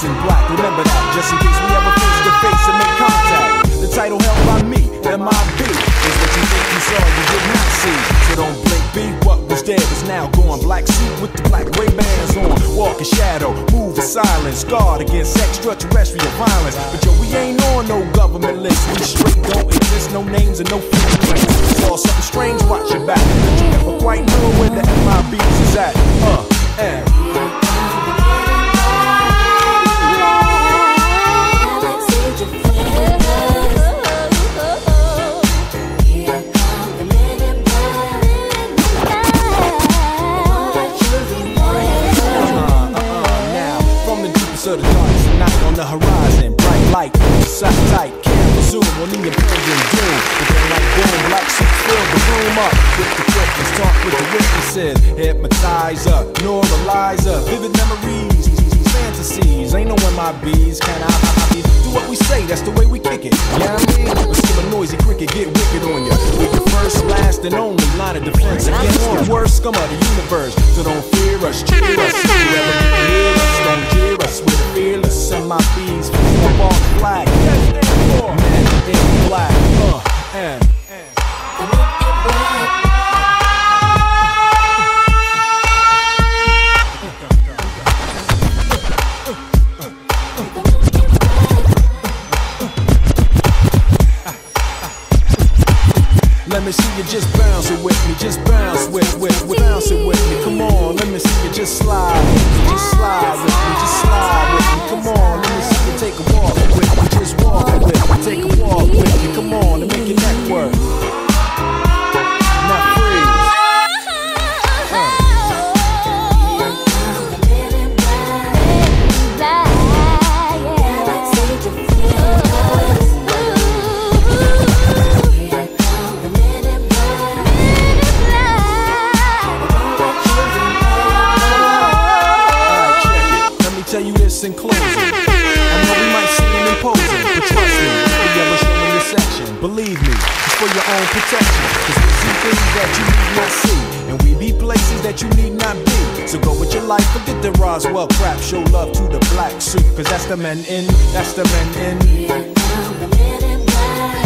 in black. Remember that, just in case we ever face to face and make contact. The title held by me, MIB, is what you think you saw, you did not see. So don't blink, be what was dead is now gone. Black suit with the black Ray-Bans on. Walk in shadow, move in silence, guard against extraterrestrial violence. But yo, we ain't on no government list. We straight don't exist, no names and no fingerprints. Saw something strange, watch your back. But you never quite know where the MIBs is at. Of the darkest night on the horizon, bright light, sight tight, camera zoom on the impending doom. But then like boom, black suits fill the room up with the quickness, talk with the witnesses, hypnotizer, neuralizer, vivid memories, fantasies. Ain't no MIBs, can I do what we say? That's the way we kick it. Yeah, I mean, let's give a noisy cricket, get wicked on ya. With the first, last, and only line of defense against the worst scum of the universe. So don't fear us, cheer us. Whoever can hear us, don't jeer us. We're fearless, MIBs, up on the flag. Men in black, Let me see you just bounce it with me, just bounce bounce it with me. Come on, let me see you just slide with me, just slide with me, just slide with me. Come on, let me see you take a walk with me, just walk with me, take a walk with me. Come on, and make your neck work. Now freeze. Tell you this in closing. I know we might seem imposing, but trust me, if you ever show in your section, believe me, it's for your own protection. Cause we see things that you need not see, and we be places that you need not be. So go with your life, forget the Roswell crap. Show love to the black suit, cause that's the men in, that's the men in.